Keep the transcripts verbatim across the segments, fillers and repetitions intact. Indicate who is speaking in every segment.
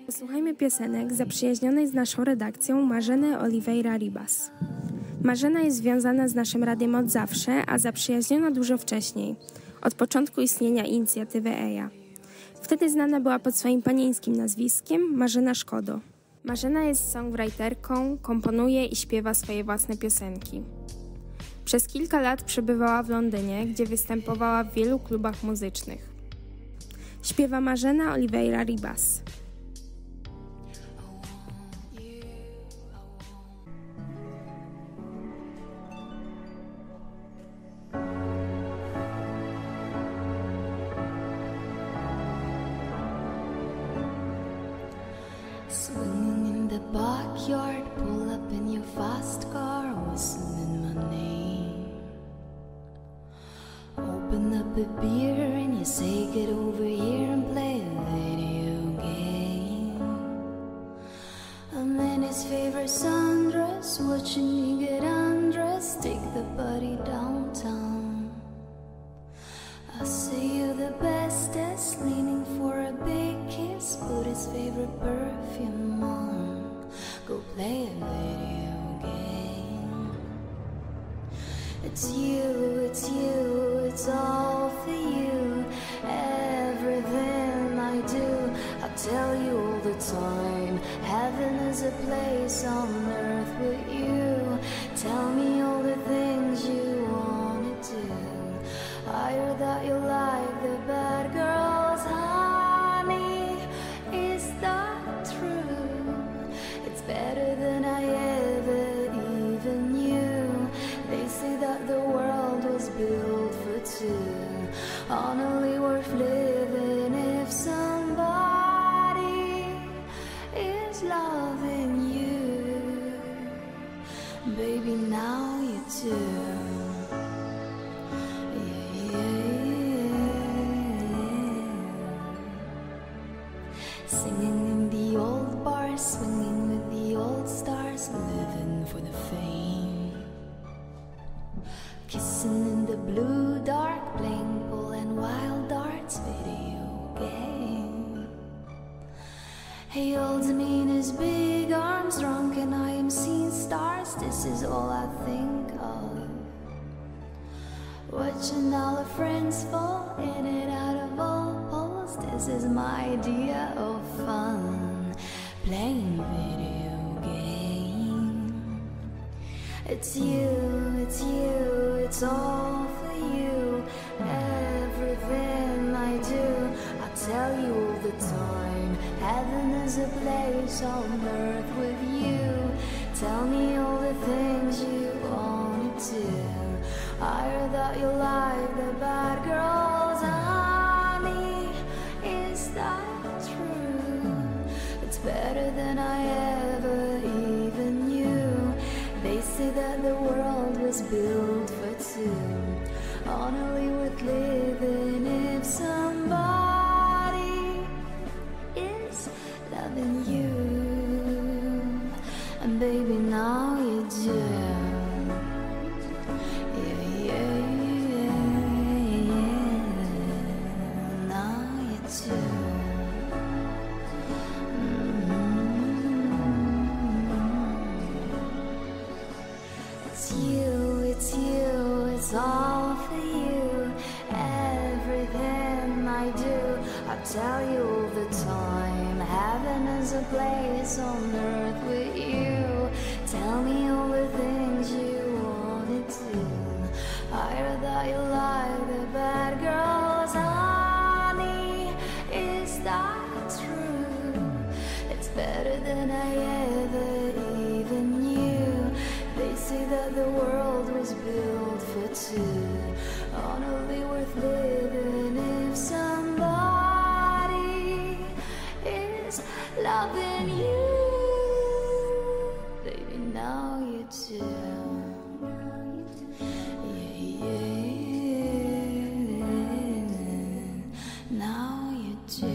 Speaker 1: Posłuchajmy piosenek zaprzyjaźnionej z naszą redakcją Marzeny Oliveira Ribas. Marzena jest związana z naszym radiem od zawsze, a zaprzyjaźniona dużo wcześniej, od początku istnienia inicjatywy Eja. Wtedy znana była pod swoim panieńskim nazwiskiem Marzena Szkodo. Marzena jest songwriterką, komponuje i śpiewa swoje własne piosenki. Przez kilka lat przebywała w Londynie, gdzie występowała w wielu klubach muzycznych. Śpiewa Marzena Oliveira Ribas.
Speaker 2: Swinging in the backyard, pull up in your fast car, whistling my name. Open up a beer and you say get over here and play a video game. I'm in his favorite sundress, watching you get undressed, take the party downtown. I say you're the bestest, leaning for a big kiss, put his favorite perfume on, go play a video game. It's you, it's you, it's all for you, everything I do, I tell you all the time, heaven is a place on earth with you, tell me all the things you wanna do. I heard that you like the bad girls, honey, is that true? It's better than I ever even knew. They say that the world was built for two, only worth living if somebody is loving you. Baby, now you do. Singing in the old bars, swinging with the old stars, living for the fame. Kissing in the blue dark, playing pool and wild darts, video game. He holds me in his big arms, drunk and I am seeing stars, this is all I think of. Watching all our friends fall in and out of all poles, this is my idea of fun, playing video game. It's you, it's you, it's all for you, everything I do, I tell you all the time, heaven is a place on earth with you, tell me all the things you wanna do. I heard that you like the bad girls, honey, is that true? It's better than I ever even knew. They say that the world was built for two, only worth living if somebody is loving you. And baby, now you do. It's you, it's you, it's all for you, everything I do, I tell you all the time, heaven is a place on earth with you, tell me all the things you wanna do. I heard that you like the bad girls, honey, is that true? It's better than I ever even knew. They say that the world was built for two, only worth living if somebody is loving you. Baby, now you do. Yeah, yeah. Now you do.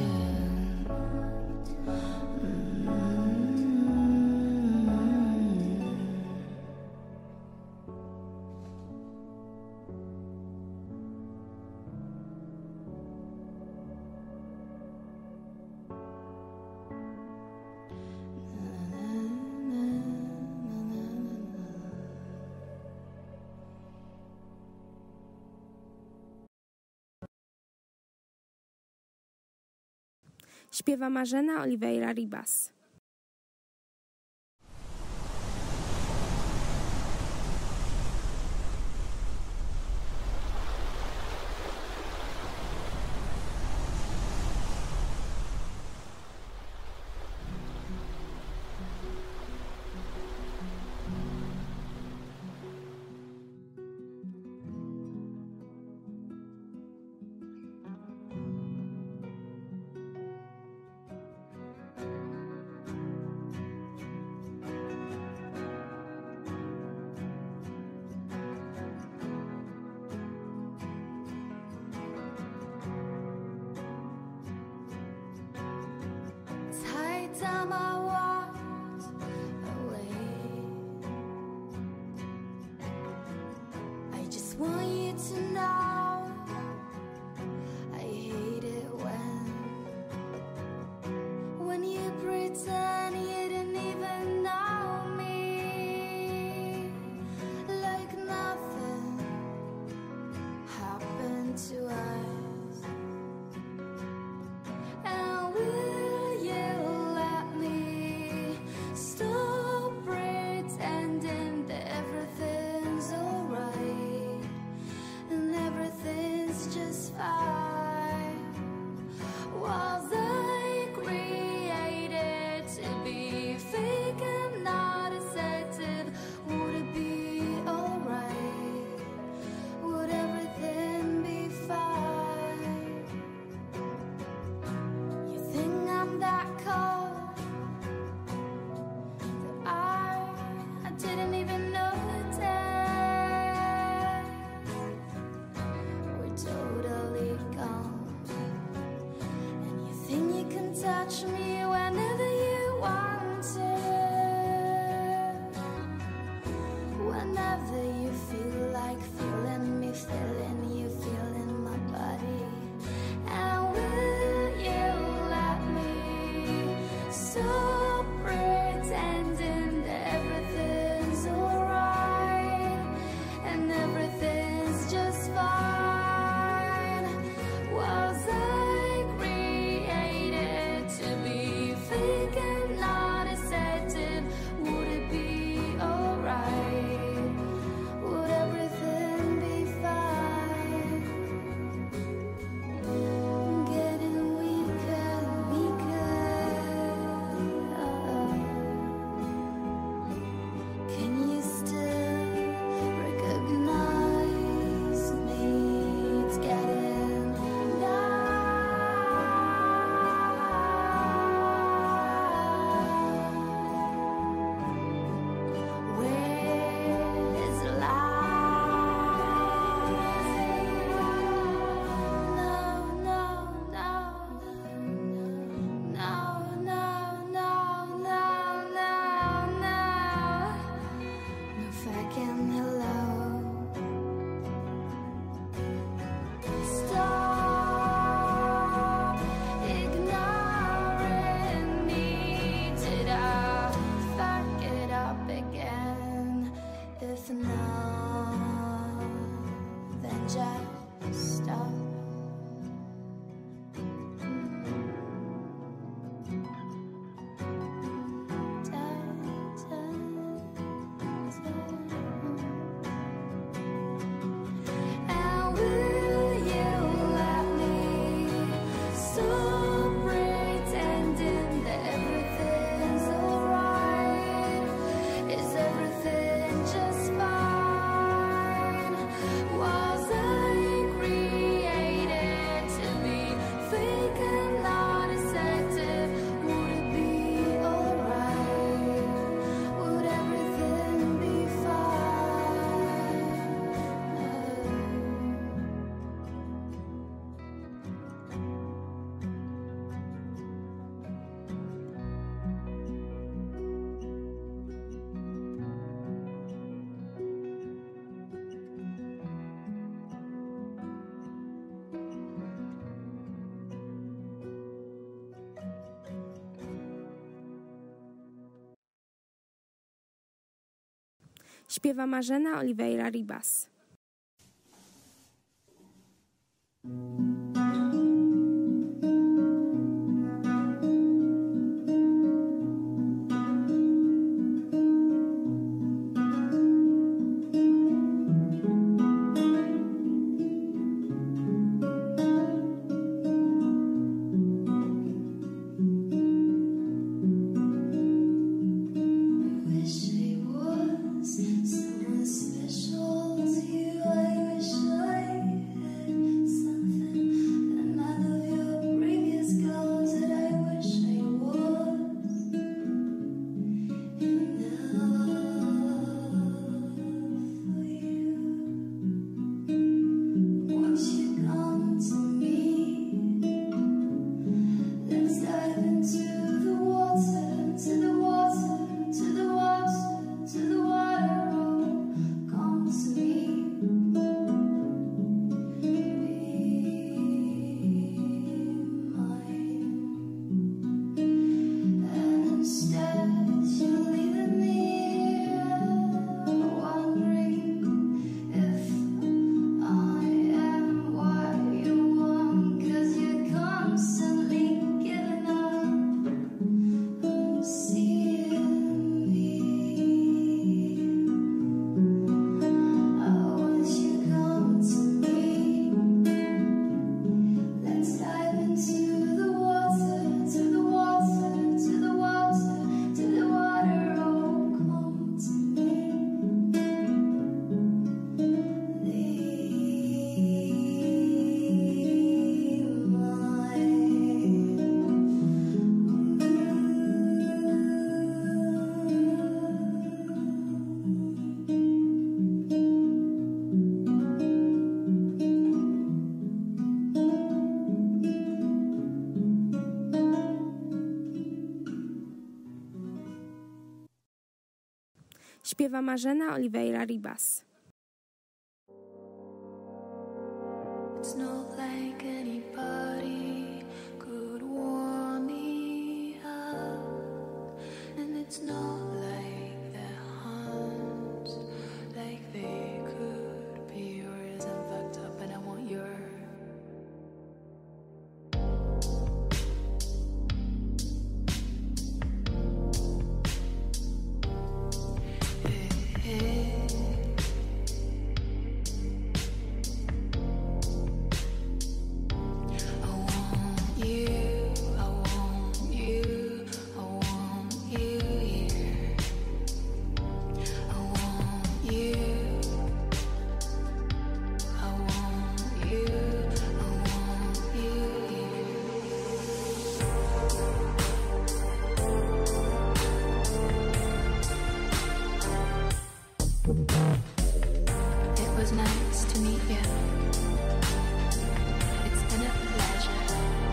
Speaker 1: Śpiewa Marzena Oliveira Ribas.
Speaker 2: Time I walked away, I just want you to know I hate it when when you pretend you didn't even know me, like nothing happened to us. And will you stop pretending that everything's alright and everything's just fine? Was I created to be fake and not assertive? Would it be alright? Would everything be fine? You think I'm that cold? I didn't even notice. We're totally gone, and you think you can touch me whenever you want to, whenever you feel like feeling me, feeling you, feeling my body. And will you let me stop pretending that everything's alright and everything's just fine? Was I created to be fake and not assertive? Would it be alright? Would everything be fine? Getting weaker, weaker. Can you still recognize me? It's getting dark. Where's the light? No, no, no, no, no, no, no, no, no. No fucking hello. Stop ignoring me. Did I fuck it up again? If not, then just stop. And will you let me stop pretending that everything's alright? Is everything just fine? Was I created to be fake and not assertive? Would it be alright? Would everything be fine?
Speaker 1: Śpiewa Marzena Oliveira Ribas. Śpiewa Marzena Oliveira Ribas.
Speaker 2: It's not like anybody could warm me up, and it's not like their hands, like they could be yours. I'm fucked up and I want your. It was nice to meet you. It's been a pleasure.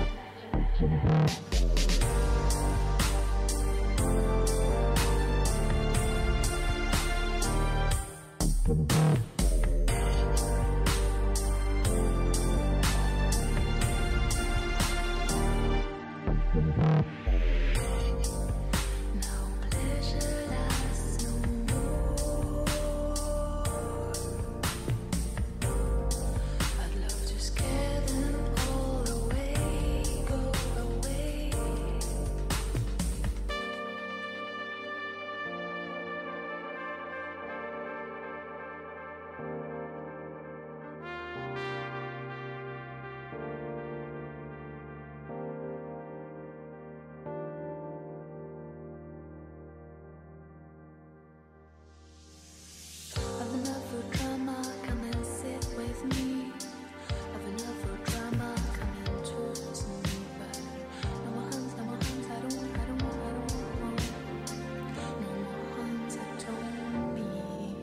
Speaker 2: I've enough for drama, come and sit with me. I've enough for drama, come and talk to me. But no more huns, no more huns, I don't want, I don't want, I don't want. No more huns, I don't need.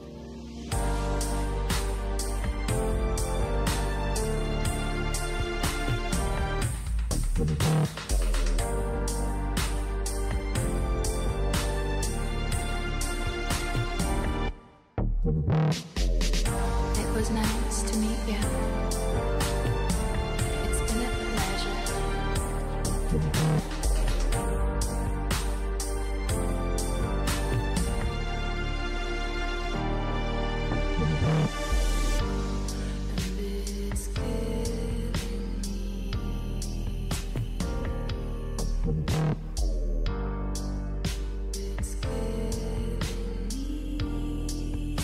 Speaker 2: It was nice to meet you. It's been a pleasure. And it's killing me. It's killing me.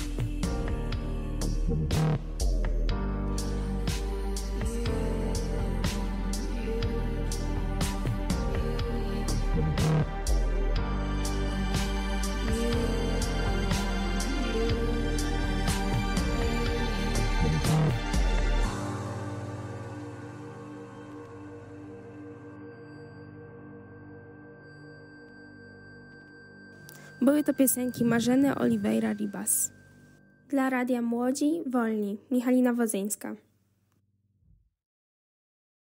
Speaker 1: Były to piosenki Marzeny Oliveira Ribas. Dla Radia Młodzi Wolni, Michalina Wozyńska.